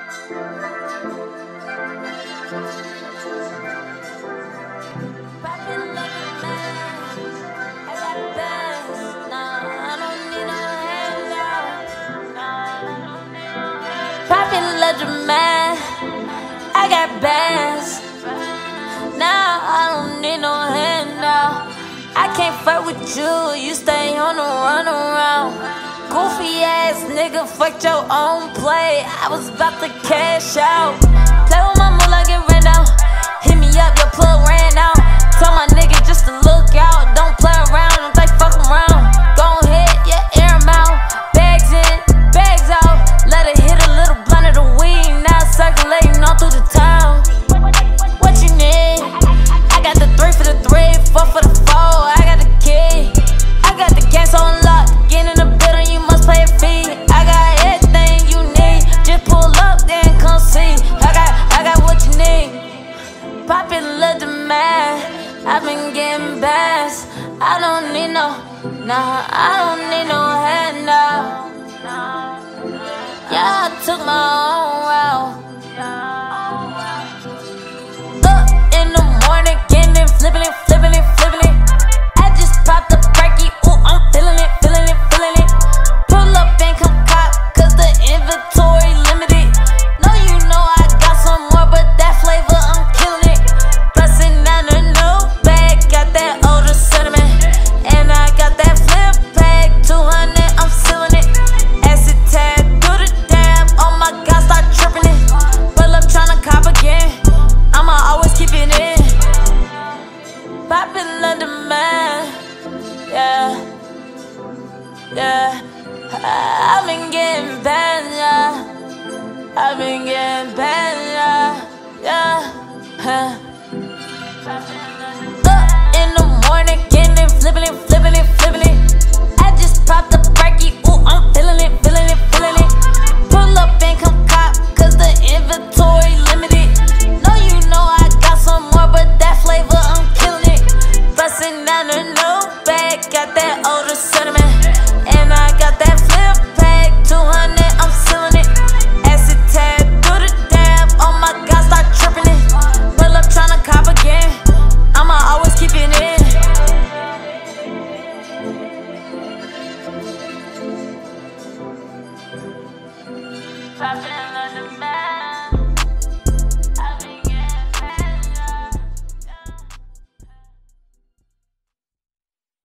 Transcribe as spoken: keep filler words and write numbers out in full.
Man, I got bands. Now I don't need no handout. I can't fight with you, you stay on the run around. Goofy ass nigga, fucked your own play. I was about to cash out. Play with my moolah, get ran down. Hit me up, your plug ran out. Tell my nigga just to look out. Don't play around, don't think fuck around. Go ahead, yeah, air 'em out. Bags in, bags out. Let it hit a little blunt of the weed. Now circulating all through the town. What you need? I got the three for the three, four for the four. I got the key. I got the game so unlocked. Get in the building, you must pay a fee. I got everything you need. Just pull up, then come see. I got, I got what you need. Popular demand. I've been getting bass. I don't need no, nah, I don't need no handout. Yeah, I took my own route. Up in the morning, getting it, flipping it, flipping it, flipping it. I just popped the perky, ooh, I'm feeling it, feeling it, feeling it. Pull up and come cop, cause the inventory limited. No, you know I got some more, but that flavor, I'm killing it. Bustin' out a new bag, got that older cinnamon. And I got that flip pack, two hundred, I'm sealing it. Acid tab, do the dab, oh my god, start tripping it. Pull up tryna cop again, I'ma always keep it in. Popular demand, yeah, yeah. I've been getting bad, yeah. I've been getting bad, yeah, yeah. Huh. Up in the morning, getting it, flipping it, flipping it, flipping it. I just popped the perky, ooh, I'm feeling it, feeling it, feeling it. Pull up and come cop, cause the inventory limited. No, you know I got some more, but that flavor, I'm killing it. Bustin' out a new bag, got that older cinnamon. And I got that flip pack, two hundred, I'm sealing it. Acid tab, do the dab, oh my god, start tripping it. Pull up tryna cop again, I'ma always keep it in.